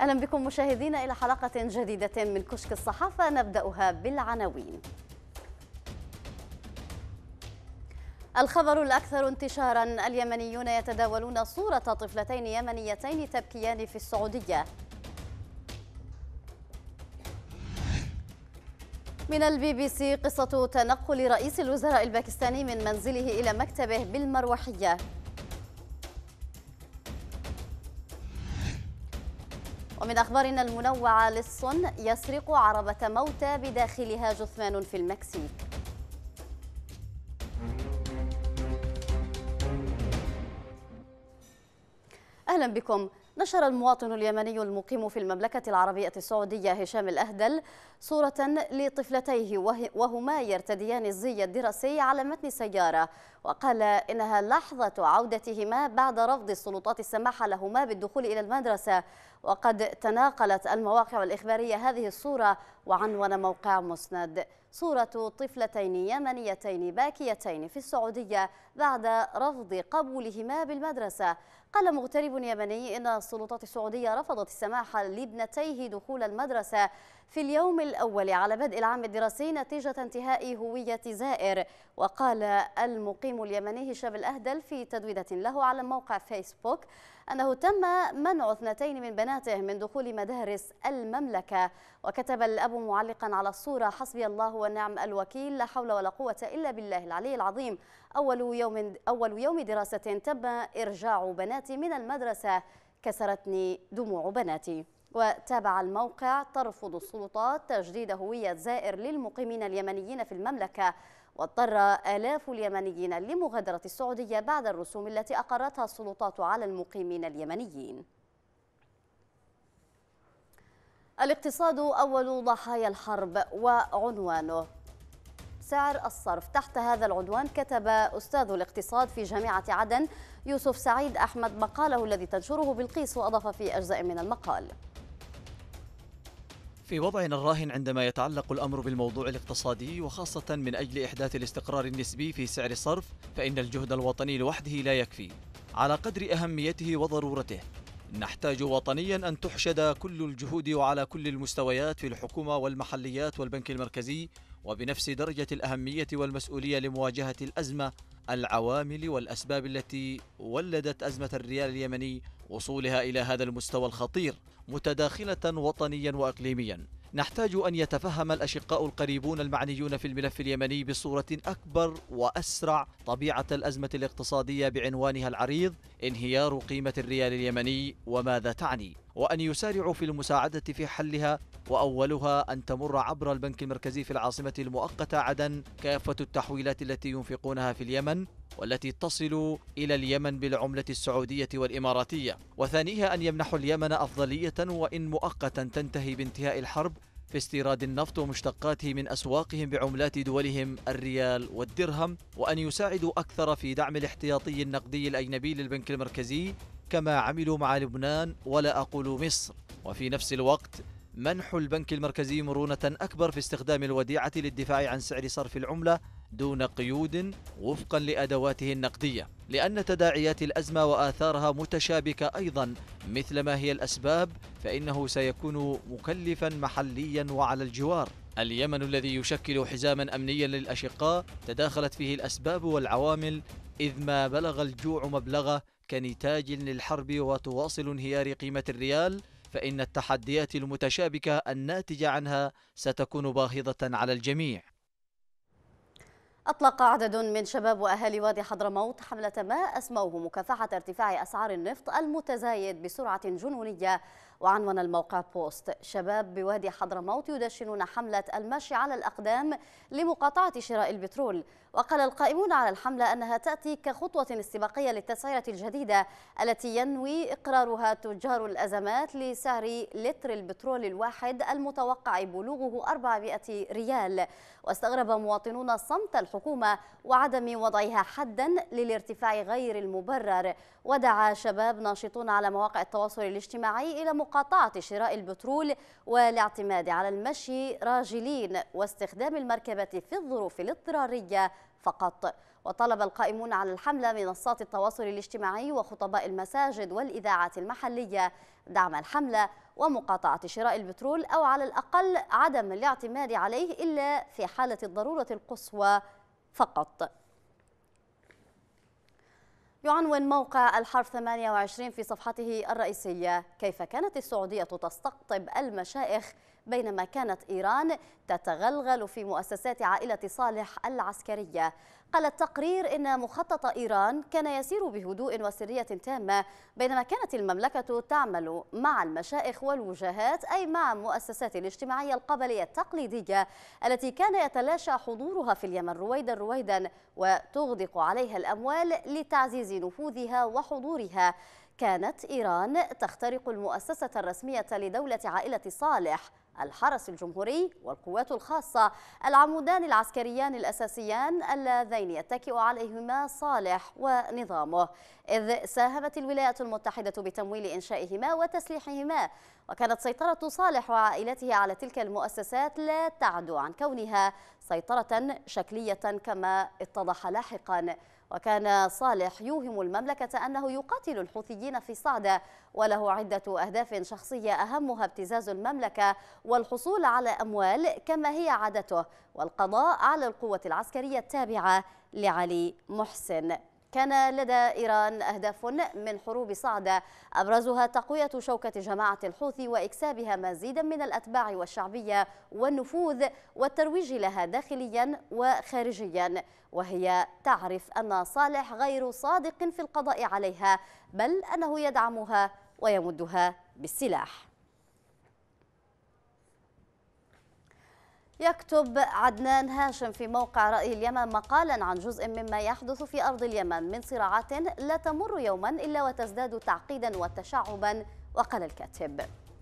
أهلا بكم مشاهدينا إلى حلقة جديدة من كشك الصحافة، نبدأها بالعناوين. الخبر الأكثر انتشارا: اليمنيون يتداولون صورة طفلتين يمنيتين تبكيان في السعودية. من الBBC: قصة تنقل رئيس الوزراء الباكستاني من منزله إلى مكتبه بالمروحية. ومن أخبارنا المنوعة: لص يسرق عربة موتى بداخلها جثمان في المكسيك. أهلا بكم. نشر المواطن اليمني المقيم في المملكة العربية السعودية هشام الأهدل صورة لطفلتيه وهما يرتديان الزي الدراسي على متن سيارة، وقال إنها لحظة عودتهما بعد رفض السلطات السماح لهما بالدخول إلى المدرسة. وقد تناقلت المواقع الإخبارية هذه الصورة، وعنون موقع مسند: صورة طفلتين يمنيتين باكيتين في السعودية بعد رفض قبولهما بالمدرسة. قال مغترب يمني إن السلطات السعودية رفضت السماح لابنتيه دخول المدرسة في اليوم الأول على بدء العام الدراسي نتيجة انتهاء هوية زائر. وقال المقيم اليمني هشام الأهدل في تدوينة له على موقع فيسبوك أنه تم منع 2 من بناته من دخول مدارس المملكة. وكتب الأب معلقا على الصورة: حسبي الله ونعم الوكيل، لا حول ولا قوة إلا بالله العلي العظيم. أول يوم دراسة تم إرجاع بناتي من المدرسة، كسرتني دموع بناتي. وتابع الموقع: ترفض السلطات تجديد هوية زائر للمقيمين اليمنيين في المملكة، واضطر آلاف اليمنيين لمغادرة السعودية بعد الرسوم التي أقرتها السلطات على المقيمين اليمنيين. الاقتصاد أول ضحايا الحرب، وعنوانه سعر الصرف. تحت هذا العنوان كتب أستاذ الاقتصاد في جامعة عدن يوسف سعيد أحمد مقاله الذي تنشره بلقيس، وأضاف في أجزاء من المقال: في وضعنا الراهن عندما يتعلق الأمر بالموضوع الاقتصادي، وخاصة من أجل إحداث الاستقرار النسبي في سعر الصرف، فإن الجهد الوطني لوحده لا يكفي على قدر أهميته وضرورته. نحتاج وطنيا أن تحشد كل الجهود وعلى كل المستويات في الحكومة والمحليات والبنك المركزي، وبنفس درجة الأهمية والمسؤولية لمواجهة الأزمة، العوامل والأسباب التي ولدت أزمة الريال اليمني وصولها إلى هذا المستوى الخطير، متداخلة وطنيا وإقليميا. نحتاج أن يتفهم الأشقاء القريبون المعنيون في الملف اليمني بصورة أكبر وأسرع طبيعة الأزمة الاقتصادية بعنوانها العريض: انهيار قيمة الريال اليمني وماذا تعني، وأن يسارعوا في المساعدة في حلها، وأولها أن تمر عبر البنك المركزي في العاصمة المؤقتة عدن كافة التحويلات التي ينفقونها في اليمن والتي تصل إلى اليمن بالعملة السعودية والإماراتية. وثانيها أن يمنحوا اليمن أفضلية وإن مؤقتا تنتهي بانتهاء الحرب في استيراد النفط ومشتقاته من أسواقهم بعملات دولهم الريال والدرهم، وأن يساعدوا أكثر في دعم الاحتياطي النقدي الأجنبي للبنك المركزي كما عملوا مع لبنان ولا أقول مصر. وفي نفس الوقت منح البنك المركزي مرونة أكبر في استخدام الوديعة للدفاع عن سعر صرف العملة دون قيود وفقا لأدواته النقدية، لأن تداعيات الأزمة وآثارها متشابكة أيضا مثل ما هي الأسباب، فإنه سيكون مكلفا محليا وعلى الجوار. اليمن الذي يشكل حزاما أمنيا للأشقاء تداخلت فيه الأسباب والعوامل، إذ ما بلغ الجوع مبلغه كنتاج للحرب وتواصل انهيار قيمة الريال، فإن التحديات المتشابكة الناتجة عنها ستكون باهظة على الجميع. أطلق عدد من شباب وأهالي وادي حضرموت حملة ما أسموه مكافحة ارتفاع أسعار النفط المتزايد بسرعة جنونية. وعنون الموقع بوست: شباب بوادي حضرموت يدشنون حملة المشي على الأقدام لمقاطعة شراء البترول. وقال القائمون على الحملة أنها تأتي كخطوة استباقية للتسعيرة الجديدة التي ينوي إقرارها تجار الأزمات لسعر لتر البترول الواحد المتوقع بلوغه 400 ريال. واستغرب مواطنون صمت الحكومة وعدم وضعها حدا للارتفاع غير المبرر. ودعا شباب ناشطون على مواقع التواصل الاجتماعي إلى مقاطعة شراء البترول والاعتماد على المشي راجلين واستخدام المركبة في الظروف الاضطرارية فقط. وطلب القائمون على الحملة منصات التواصل الاجتماعي وخطباء المساجد والإذاعات المحلية دعم الحملة ومقاطعة شراء البترول، أو على الأقل عدم الاعتماد عليه إلا في حالة الضرورة القصوى فقط. يعنون موقع الحرب 28 في صفحته الرئيسية: كيف كانت السعودية تستقطب المشائخ بينما كانت إيران تتغلغل في مؤسسات عائلة صالح العسكرية. قال التقرير إن مخطط إيران كان يسير بهدوء وسرية تامة، بينما كانت المملكة تعمل مع المشائخ والوجهات، أي مع المؤسسات الاجتماعية القبلية التقليدية التي كان يتلاشى حضورها في اليمن رويدا رويدا، وتغدق عليها الأموال لتعزيز نفوذها وحضورها. كانت إيران تخترق المؤسسة الرسمية لدولة عائلة صالح، الحرس الجمهوري والقوات الخاصة، العمودان العسكريان الأساسيان اللذين يتكئ عليهما صالح ونظامه، إذ ساهمت الولايات المتحدة بتمويل إنشائهما وتسليحهما. وكانت سيطرة صالح وعائلته على تلك المؤسسات لا تعدو عن كونها سيطرة شكلية كما اتضح لاحقا. وكان صالح يوهم المملكة أنه يقاتل الحوثيين في صعدة، وله عدة أهداف شخصية أهمها ابتزاز المملكة والحصول على أموال كما هي عادته، والقضاء على القوة العسكرية التابعة لعلي محسن. كان لدى إيران أهداف من حروب صعدة، أبرزها تقوية شوكة جماعة الحوثي وإكسابها مزيدا من الأتباع والشعبية والنفوذ والترويج لها داخليا وخارجيا، وهي تعرف أن صالح غير صادق في القضاء عليها، بل أنه يدعمها ويمدها بالسلاح. يكتب عدنان هاشم في موقع رأي اليمن مقالا عن جزء مما يحدث في أرض اليمن من صراعات لا تمر يوما إلا وتزداد تعقيدا وتشعبا. وقال الكاتب: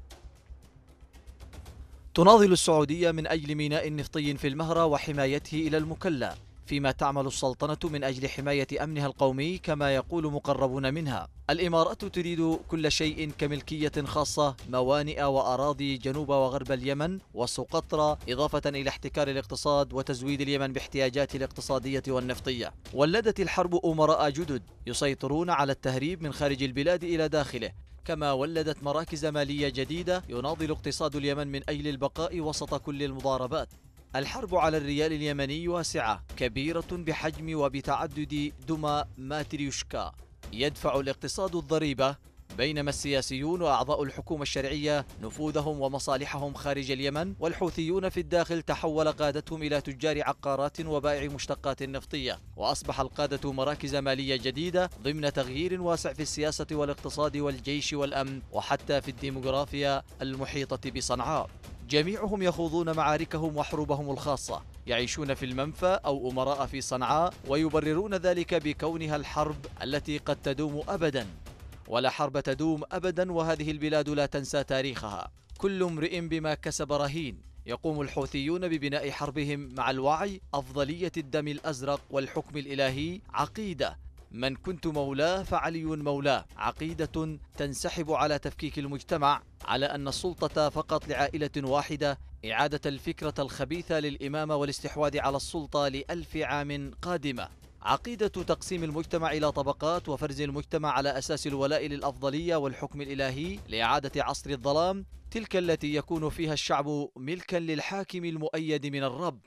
تناضل السعودية من أجل ميناء نفطي في المهرة وحمايته إلى المكلا، فيما تعمل السلطنة من أجل حماية أمنها القومي كما يقول مقربون منها. الإمارات تريد كل شيء كملكية خاصة، موانئ وأراضي جنوب وغرب اليمن وسقطرى، إضافة إلى احتكار الاقتصاد وتزويد اليمن باحتياجاته الاقتصادية والنفطية. ولدت الحرب أمراء جدد يسيطرون على التهريب من خارج البلاد إلى داخله، كما ولدت مراكز مالية جديدة يناضل اقتصاد اليمن من أجل البقاء وسط كل المضاربات. الحرب على الريال اليمني واسعة كبيرة بحجم وبتعدد دمى ماتريوشكا. يدفع الاقتصاد الضريبة، بينما السياسيون وأعضاء الحكومة الشرعية نفوذهم ومصالحهم خارج اليمن، والحوثيون في الداخل تحول قادتهم إلى تجار عقارات وبائع مشتقات نفطية، وأصبح القادة مراكز مالية جديدة ضمن تغيير واسع في السياسة والاقتصاد والجيش والأمن وحتى في الديموغرافيا المحيطة بصنعاء. جميعهم يخوضون معاركهم وحروبهم الخاصة، يعيشون في المنفى أو أمراء في صنعاء، ويبررون ذلك بكونها الحرب التي قد تدوم أبدا. ولا حرب تدوم أبدا، وهذه البلاد لا تنسى تاريخها. كل امرئ بما كسب رهين. يقوم الحوثيون ببناء حربهم مع الوعي أفضلية الدم الأزرق والحكم الإلهي. عقيدة: من كنت مولاه فعلي مولاه. عقيدة تنسحب على تفكيك المجتمع، على أن السلطة فقط لعائلة واحدة، إعادة الفكرة الخبيثة للإمامة والاستحواذ على السلطة ل1000 عام قادمة. عقيدة تقسيم المجتمع إلى طبقات وفرز المجتمع على أساس الولاء للأفضلية والحكم الإلهي لإعادة عصر الظلام، تلك التي يكون فيها الشعب ملكا للحاكم المؤيد من الرب.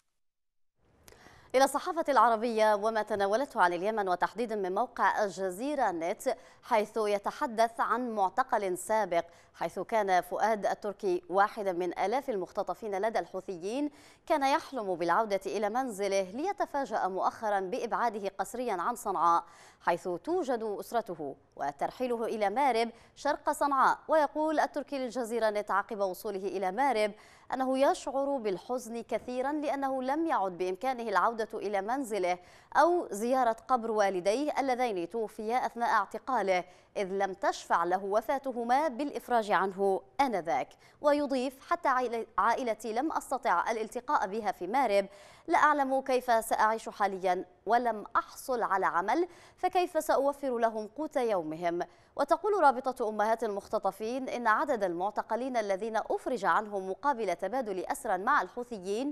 إلى الصحافة العربية وما تناولته عن اليمن، وتحديدا من موقع الجزيرة نت، حيث يتحدث عن معتقل سابق، حيث كان فؤاد التركي واحدا من آلاف المختطفين لدى الحوثيين، كان يحلم بالعودة إلى منزله، ليتفاجأ مؤخرا بإبعاده قسريا عن صنعاء حيث توجد أسرته، وترحيله إلى مارب شرق صنعاء. ويقول التركي للجزيرة نت عقب وصوله إلى مارب أنه يشعر بالحزن كثيرا، لأنه لم يعد بإمكانه العودة إلى منزله أو زيارة قبر والديه اللذين توفيا أثناء اعتقاله، إذ لم تشفع له وفاتهما بالإفراج عنه آنذاك. ويضيف: حتى عائلتي لم أستطع الالتقاء بها في مارب، لا أعلم كيف سأعيش حاليا، ولم أحصل على عمل، فكيف سأوفر لهم قوت يومهم. وتقول رابطة أمهات المختطفين إن عدد المعتقلين الذين أفرج عنهم مقابل تبادل أسرى مع الحوثيين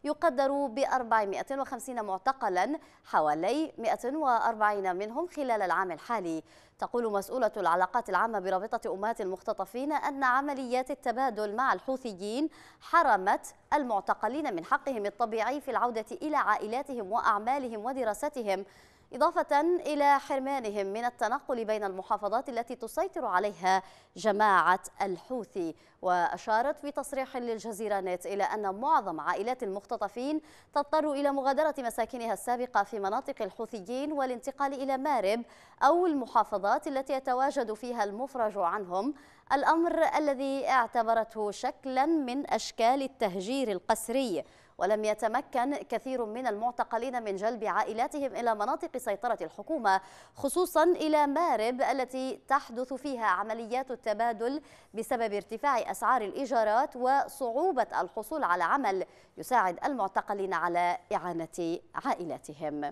يقدر ب 450 معتقلا، حوالي 140 منهم خلال العام الحالي. تقول مسؤولة العلاقات العامة برابطة أمهات المختطفين أن عمليات التبادل مع الحوثيين حرمت المعتقلين من حقهم الطبيعي في العودة إلى عائلاتهم وأعمالهم ودراستهم، إضافة إلى حرمانهم من التنقل بين المحافظات التي تسيطر عليها جماعة الحوثي. وأشارت في تصريح للجزيرة نت إلى أن معظم عائلات المختطفين تضطر إلى مغادرة مساكنها السابقة في مناطق الحوثيين والانتقال إلى مارب أو المحافظات التي يتواجد فيها المفرج عنهم، الأمر الذي اعتبرته شكلا من أشكال التهجير القسري. ولم يتمكن كثير من المعتقلين من جلب عائلاتهم إلى مناطق سيطرة الحكومة، خصوصا إلى مارب التي تحدث فيها عمليات التبادل بسبب ارتفاع أسعار الإيجارات وصعوبة الحصول على عمل يساعد المعتقلين على إعانة عائلاتهم.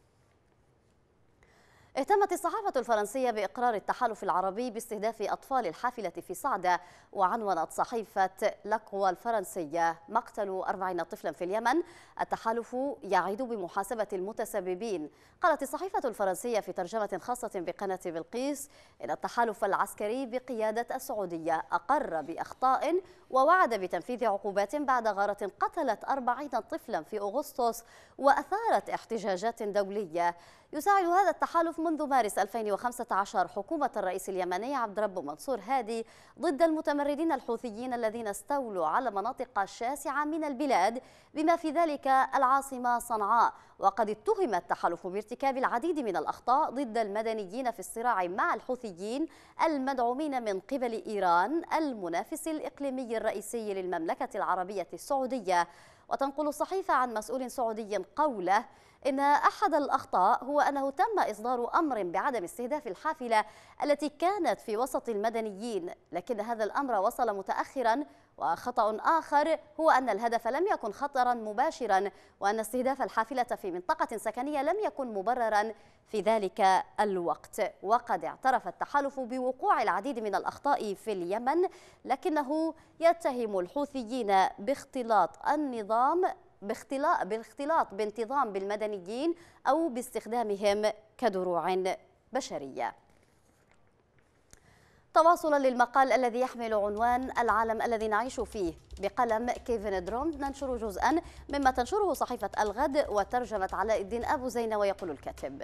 اهتمت الصحافة الفرنسية بإقرار التحالف العربي باستهداف أطفال الحافلة في صعدة، وعنونت صحيفة لاكروا الفرنسية: مقتل 40 طفلا في اليمن، التحالف يعيد بمحاسبة المتسببين. قالت الصحيفة الفرنسية في ترجمة خاصة بقناة بلقيس إن التحالف العسكري بقيادة السعودية أقر بأخطاء ووعد بتنفيذ عقوبات بعد غارة قتلت 40 طفلا في أغسطس وأثارت احتجاجات دولية. يساعد هذا التحالف منذ مارس 2015 حكومة الرئيس اليمني عبد رب منصور هادي ضد المتمردين الحوثيين الذين استولوا على مناطق شاسعة من البلاد بما في ذلك العاصمة صنعاء. وقد اتهم التحالف بارتكاب العديد من الأخطاء ضد المدنيين في الصراع مع الحوثيين المدعومين من قبل إيران المنافس الإقليمي الرئيسي للمملكة العربية السعودية. وتنقل الصحيفة عن مسؤول سعودي قوله إن أحد الأخطاء هو أنه تم إصدار أمر بعدم استهداف الحافلة التي كانت في وسط المدنيين، لكن هذا الأمر وصل متأخرا. وخطأ آخر هو أن الهدف لم يكن خطرا مباشرا، وأن استهداف الحافلة في منطقة سكنية لم يكن مبررا في ذلك الوقت. وقد اعترف التحالف بوقوع العديد من الأخطاء في اليمن، لكنه يتهم الحوثيين بالاختلاط بانتظام بالمدنيين أو باستخدامهم كدروع بشرية. تواصلا للمقال الذي يحمل عنوان العالم الذي نعيش فيه بقلم كيفن دروم، ننشر جزءا مما تنشره صحيفة الغد وترجمة علاء الدين أبو زينة. ويقول الكاتب: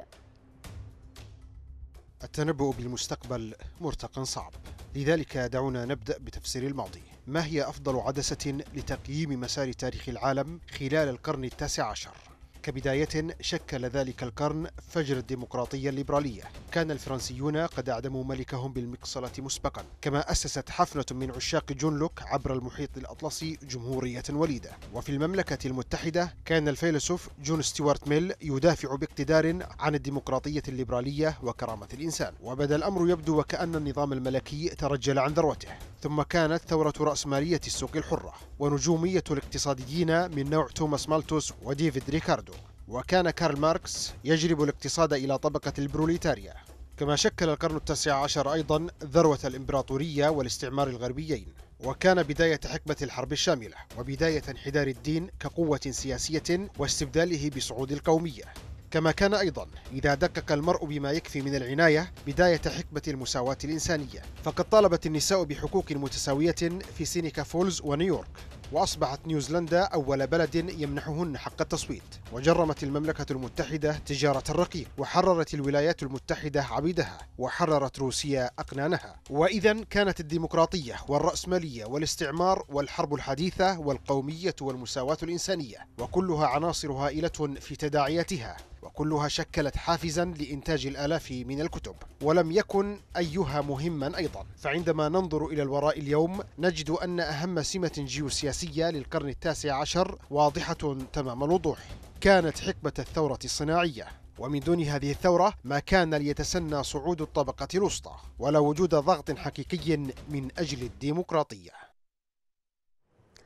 التنبؤ بالمستقبل مرتق صعب، لذلك دعونا نبدأ بتفسير الماضي. ما هي أفضل عدسة لتقييم مسار تاريخ العالم خلال القرن التاسع عشر؟ كبداية شكل ذلك القرن فجر الديمقراطية الليبرالية. كان الفرنسيون قد أعدموا ملكهم بالمقصلة مسبقا، كما أسست حفنة من عشاق جون لوك عبر المحيط الأطلسي جمهورية وليدة. وفي المملكة المتحدة كان الفيلسوف جون ستيوارت ميل يدافع باقتدار عن الديمقراطية الليبرالية وكرامة الإنسان. وبدا الأمر يبدو وكأن النظام الملكي ترجل عن ذروته، ثم كانت ثورة رأسمالية السوق الحرة ونجومية الاقتصاديين من نوع توماس مالتوس وديفيد ريكاردو. وكان كارل ماركس يجلب الاقتصاد إلى طبقة البروليتاريا. كما شكل القرن التاسع عشر أيضا ذروة الإمبراطورية والاستعمار الغربيين، وكان بداية حقبة الحرب الشاملة وبداية انحدار الدين كقوة سياسية واستبداله بصعود القومية. كما كان أيضا إذا دقق المرء بما يكفي من العناية بداية حقبة المساواة الإنسانية، فقد طالبت النساء بحقوق متساوية في سينيكا فولز ونيويورك، وأصبحت نيوزيلندا أول بلد يمنحهن حق التصويت. وجرمت المملكة المتحدة تجارة الرقيق، وحررت الولايات المتحدة عبيدها، وحررت روسيا أقنانها. وإذا كانت الديمقراطية والرأسمالية والاستعمار والحرب الحديثة والقومية والمساواة الإنسانية، وكلها عناصر هائلة في تداعياتها، وكلها شكلت حافزا لإنتاج الآلاف من الكتب. ولم يكن أيها مهما أيضا، فعندما ننظر إلى الوراء اليوم نجد أن أهم سمة جيوسياسية للقرن التاسع عشر واضحة تمام الوضوح، كانت حقبة الثورة الصناعية. ومن دون هذه الثورة ما كان ليتسنى صعود الطبقة الوسطى، ولا وجود ضغط حقيقي من أجل الديمقراطية.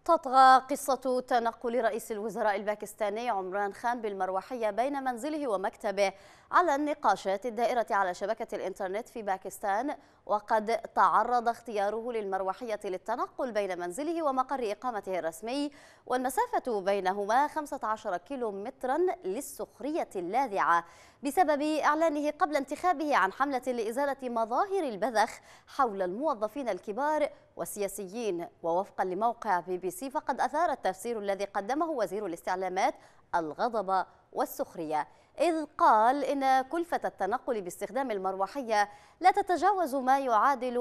تطغى قصة تنقل رئيس الوزراء الباكستاني عمران خان بالمروحية بين منزله ومكتبه على النقاشات الدائرة على شبكة الإنترنت في باكستان، وقد تعرض اختياره للمروحية للتنقل بين منزله ومقر إقامته الرسمي، والمسافة بينهما 15 كيلومترا للسخرية اللاذعة بسبب إعلانه قبل انتخابه عن حملة لإزالة مظاهر البذخ حول الموظفين الكبار والسياسيين. ووفقا لموقع BBC فقد أثار التفسير الذي قدمه وزير الاستعلامات الغضب والسخرية، إذ قال إن كلفة التنقل باستخدام المروحية لا تتجاوز ما يعادل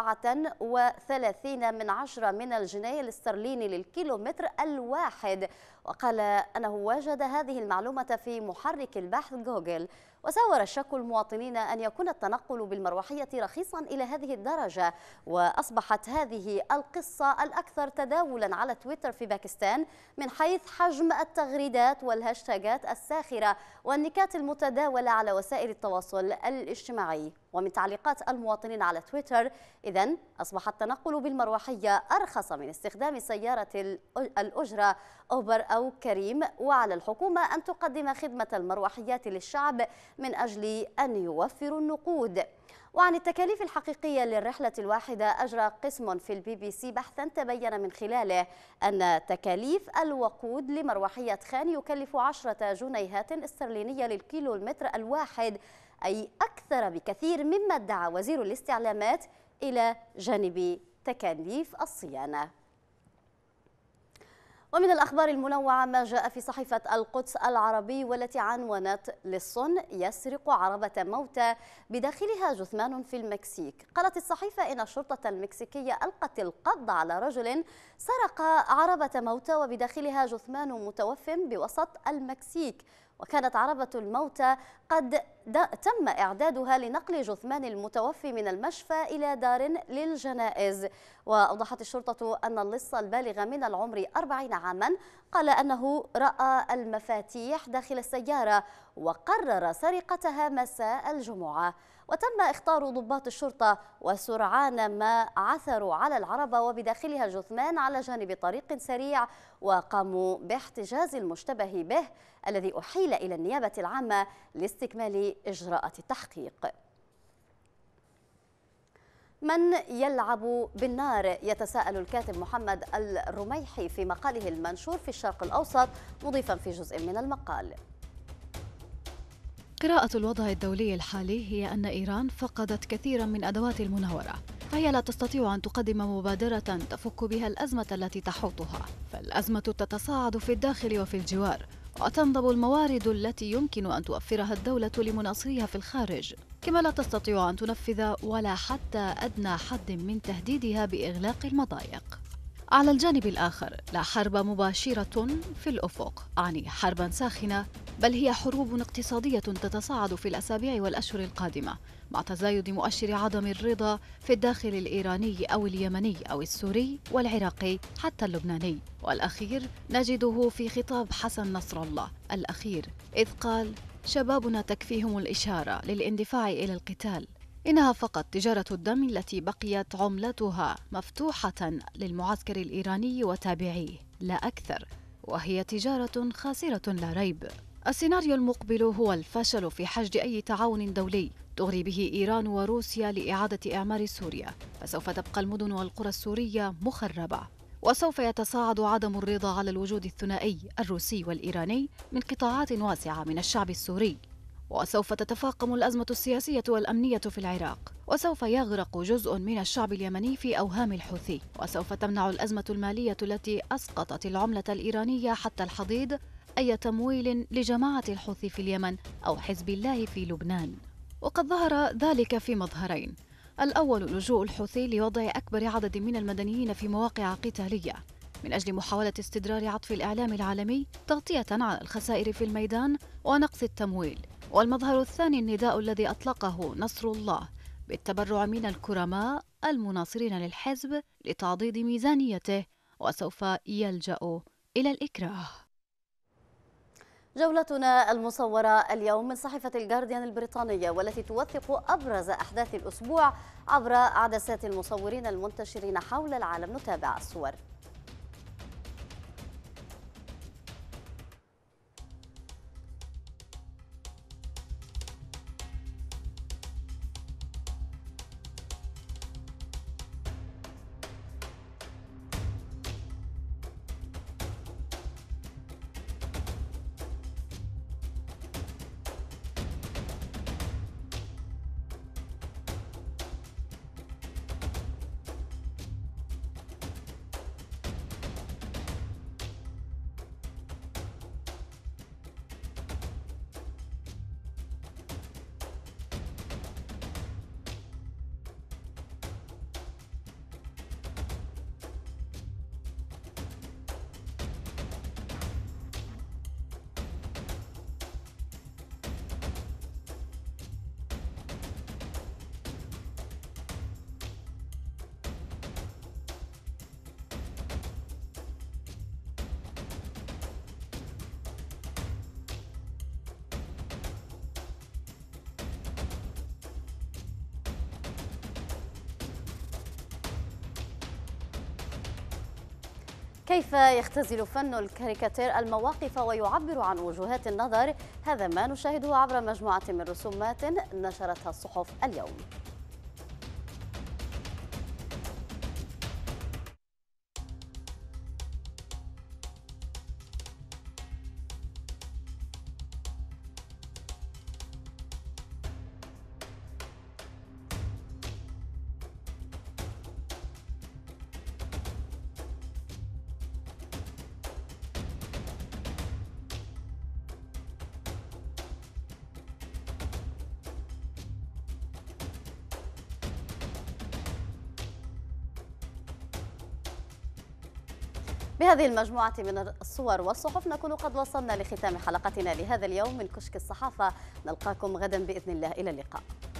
34 من الجنيه الاسترليني للكيلومتر الواحد. وقال أنه وجد هذه المعلومة في محرك البحث جوجل. وساور الشك المواطنين أن يكون التنقل بالمروحية رخيصا إلى هذه الدرجة، وأصبحت هذه القصة الأكثر تداولا على تويتر في باكستان من حيث حجم التغريدات والهاشتاجات الساخرة والنكات المتداولة على وسائل التواصل الاجتماعي. ومن تعليقات المواطنين على تويتر: إذن أصبح التنقل بالمروحية أرخص من استخدام سيارة الأجرة أوبر أو كريم، وعلى الحكومة أن تقدم خدمة المروحيات للشعب من أجل أن يوفروا النقود. وعن التكاليف الحقيقية للرحلة الواحدة أجرى قسم في الBBC بحثا تبين من خلاله أن تكاليف الوقود لمروحية خان يكلف 10 جنيهات استرلينية للكيلومتر الواحد، أي أكثر بكثير مما ادعى وزير الاستعلامات، إلى جانب تكاليف الصيانة. ومن الأخبار المنوعة ما جاء في صحيفة القدس العربي والتي عنونت: لص يسرق عربة موتى بداخلها جثمان في المكسيك. قالت الصحيفة إن الشرطة المكسيكية ألقت القبض على رجل سرق عربة موتى وبداخلها جثمان متوف بوسط المكسيك، وكانت عربة الموتى قد تم إعدادها لنقل جثمان المتوفي من المشفى إلى دار للجنائز. وأوضحت الشرطة أن اللص البالغ من العمر 40 عاما قال أنه رأى المفاتيح داخل السيارة وقرر سرقتها مساء الجمعة. وتم إخطار ضباط الشرطة وسرعان ما عثروا على العربة وبداخلها جثمان على جانب طريق سريع، وقاموا باحتجاز المشتبه به الذي أحيل إلى النيابة العامة لاستكمال إجراءات التحقيق. من يلعب بالنار؟ يتساءل الكاتب محمد الرميحي في مقاله المنشور في الشرق الأوسط، مضيفا في جزء من المقال: قراءة الوضع الدولي الحالي هي أن إيران فقدت كثيرا من أدوات المناورة، فهي لا تستطيع أن تقدم مبادرة تفك بها الأزمة التي تحوطها، فالأزمة تتصاعد في الداخل وفي الجوار، وتنضب الموارد التي يمكن أن توفرها الدولة لمناصريها في الخارج، كما لا تستطيع أن تنفذ ولا حتى أدنى حد من تهديدها بإغلاق المضايق. على الجانب الآخر لا حرب مباشرة في الأفق، أعني حربا ساخنة، بل هي حروب اقتصادية تتصاعد في الأسابيع والأشهر القادمة، مع تزايد مؤشر عدم الرضا في الداخل الإيراني أو اليمني أو السوري والعراقي حتى اللبناني. والأخير نجده في خطاب حسن نصر الله الأخير، إذ قال: شبابنا تكفيهم الإشارة للاندفاع إلى القتال، إنها فقط تجارة الدم التي بقيت عملتها مفتوحة للمعسكر الإيراني وتابعيه لا أكثر، وهي تجارة خاسرة لا ريب. السيناريو المقبل هو الفشل في حشد أي تعاون دولي تغري به إيران وروسيا لإعادة إعمار سوريا، فسوف تبقى المدن والقرى السورية مخربة، وسوف يتصاعد عدم الرضا على الوجود الثنائي الروسي والإيراني من قطاعات واسعة من الشعب السوري، وسوف تتفاقم الأزمة السياسية والأمنية في العراق، وسوف يغرق جزء من الشعب اليمني في أوهام الحوثي، وسوف تمنع الأزمة المالية التي أسقطت العملة الإيرانية حتى الحضيض أي تمويل لجماعة الحوثي في اليمن أو حزب الله في لبنان. وقد ظهر ذلك في مظهرين: الأول لجوء الحوثي لوضع أكبر عدد من المدنيين في مواقع قتالية من أجل محاولة استدرار عطف الإعلام العالمي تغطية على الخسائر في الميدان ونقص التمويل. والمظهر الثاني النداء الذي أطلقه نصر الله بالتبرع من الكرماء المناصرين للحزب لتعضيد ميزانيته، وسوف يلجأ إلى الإكراه. جولتنا المصورة اليوم من صحيفة الجارديان البريطانية، والتي توثق أبرز أحداث الأسبوع عبر عدسات المصورين المنتشرين حول العالم. نتابع الصور. كيف يختزل فن الكاريكاتير المواقف ويعبر عن وجهات النظر؟ هذا ما نشاهده عبر مجموعة من رسومات نشرتها الصحف اليوم. بهذه المجموعة من الصور والصحف نكون قد وصلنا لختام حلقتنا لهذا اليوم من كشك الصحافة. نلقاكم غدا بإذن الله، إلى اللقاء.